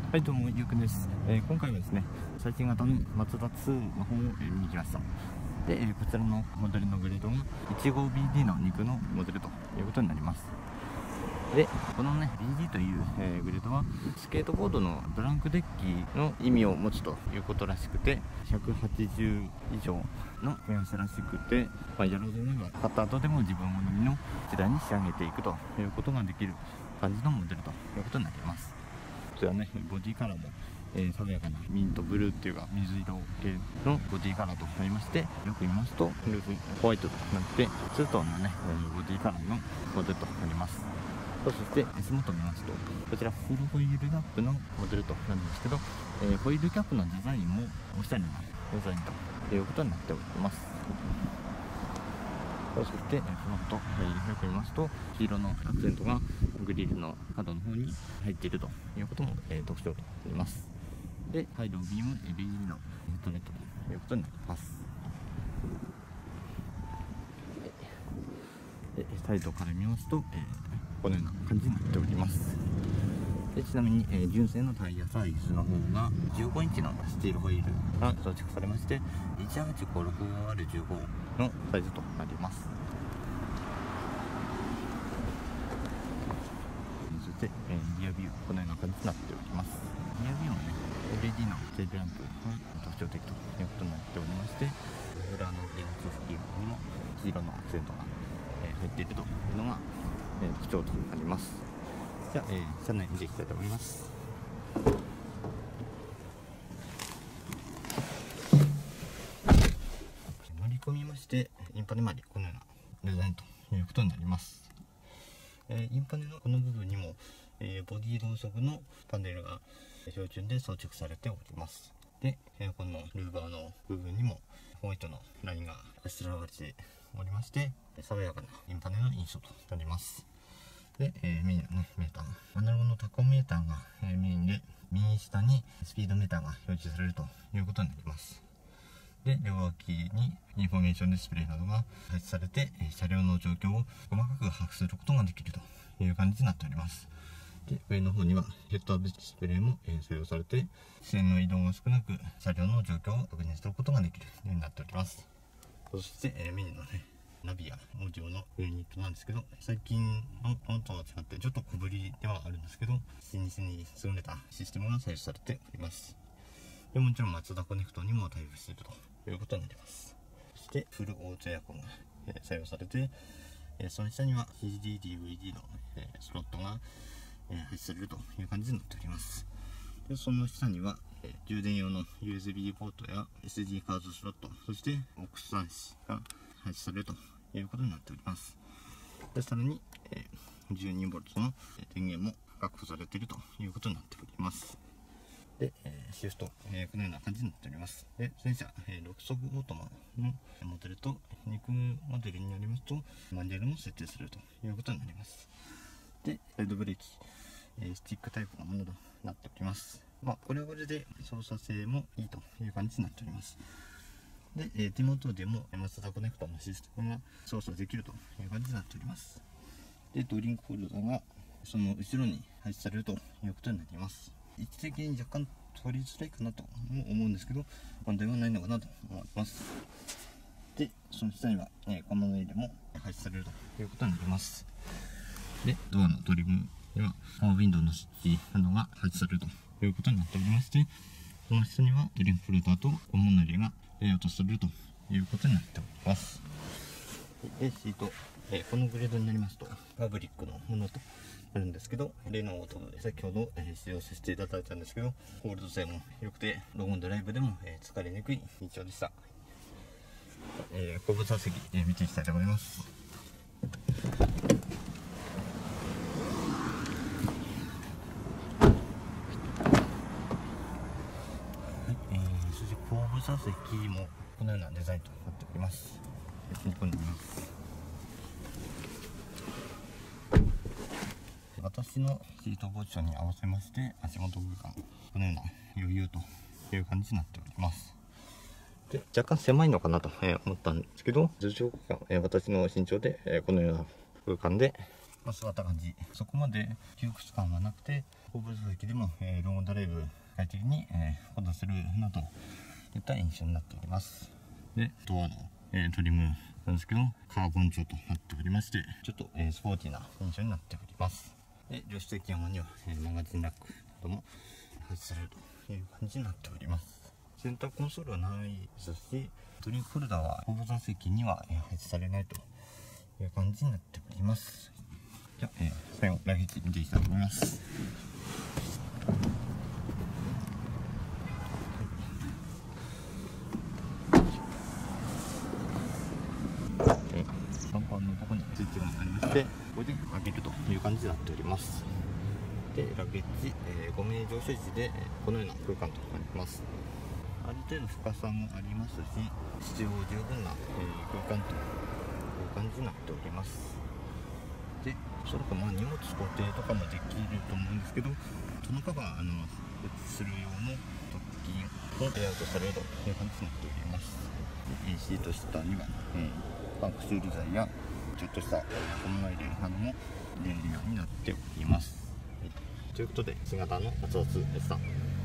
はい、どうもゆうくんです。今回はですね、最新型のマツダ2の方を、見に来ました。で、こちらのモデルのグレードが 15BD の肉のモデルということになります。で、このね BD という、グレードはスケートボードのブランクデッキの意味を持つということらしくて、180以上の目安らしくて、やろうと思えば買った後でも自分好みの時代に仕上げていくということができる感じのモデルということになります。こちらね、ボディカラーも、爽やかなミントブルーっていうか水色系のボディカラーとなりまして、よく見ますとルーフホワイトとなってツートンのね、ボディカラーのモデルとなります。そして足元を見ますと、こちらフルホイールキャップのモデルとなるんですけど、ホイールキャップのデザインもおしゃれなデザインということになっております。そしてフロント、よく見ますと黄色のアクセントがグリルの角の方に入っているということも、特徴となります。で、ハイドビーム LED のヘッドネットということになります。でサイドから見ますと、このような感じになっております。でちなみに、純正のタイヤサイズの方が15インチのスチールホイールが装着されまして、 18565R15 のサイズとなります。そして、リアビュー、このような感じになっております。リアビューはね LED のテールランプが特徴的ということになっておりまして、裏のレンズ付近にも黄色のアクセントが、入っているというのが、特徴となります。じゃあ、車内見ていきたいと思います。乗り込みまして、インパネまでこのようなデザインということになります。インパネのこの部分にも、ボディ同色のパネルが標準で装着されております。で、このルーバーの部分にもホワイトのラインがあしらわれておりまして、爽やかなインパネの印象となります。で、メインのね、メーター、アナログのタコメーターが、メインで、右下にスピードメーターが表示されるということになります。で、両脇にインフォメーションディスプレイなどが配置されて、車両の状況を細かく把握することができるという感じになっております。で、上の方にはヘッドアップディスプレイも採用されて、視線の移動が少なく車両の状況を確認することができるようになっております。そして、メインのね、ナビや文字のユニットなんですけど、最近のものとは違ってちょっと小ぶりではあるんですけど、新日に優れたシステムが採用されております。でもちろんマツダコネクトにも対応しているということになります。そしてフルオートエアコンが採用されて、その下には CD、DVD のスロットが配置されるという感じになっております。でその下には充電用の USB ポートや SD カードスロット、そしてオックス端子が配置されるということになっております。でさらに 12V の電源も確保されているということになっております。で、シフト、このような感じになっております。で、全車、6速オートマのモデルと肉モデルになりますと、マニュアルも設定するということになります。で、サイドブレーキ、スティックタイプのものとなっております。これはこれで操作性もいいという感じになっております。で、手元でもマツダコネクタのシステムが操作できるという感じになっております。で、ドリンクホルダーがその後ろに配置されるということになります。位置的に若干取りづらいかなとも思うんですけど、問題はないのかなと思います。で、その下には、小物入れも配置されるということになります。で、ドアのトリムにはパワーウィンドウのスイッチなどが配置されるということになっておりまして、この下にはドリンクホルダーと小物入れがレイアウトされるということになっております。で、シート、このグレードになりますとファブリックのものとなるんですけど、例のオートで先ほど使用させていただいたんですけど、ホールド性も良くてロングドライブでも疲れにくい印象でした。後部座席見ていきたいと思います。そして後部座席もこのようなデザインとなっております。になります。私のシートポジションに合わせまして足元空間、このような余裕という感じになっております。で若干狭いのかなと思ったんですけど、頭上空間、私の身長でこのような空間で座った感じ、そこまで窮屈感はなくて後部座席でも、ロングドライブ快適に、行動するなどいった印象になっております。でドアの、トリムなんですけどカーボン調となっておりまして、ちょっと、スポーティーな印象になっております。で助手席側には、マガジンラックなども配置されるという感じになっております。センターコンソールはないですし、ドリンクホルダーは後部座席には、配置されないという感じになっております。じゃあ、最後ライフヘッジ見ていきたいと思います。バンパーのところにスイッチがありまして、ここで開けるという感じになっております。でラゲッジ、5名乗車時でこのような空間となります。ある程度深さもありますし、必要十分な、空間という感じになっております。でおそらく荷物固定とかもできると思うんですけど、その他は設置する用の突起をレイアウトされるという感じになっております。でシート下には、パンク修理剤やちょっとした小物入れなども入れるようになっております。ということで新型の熱々でした。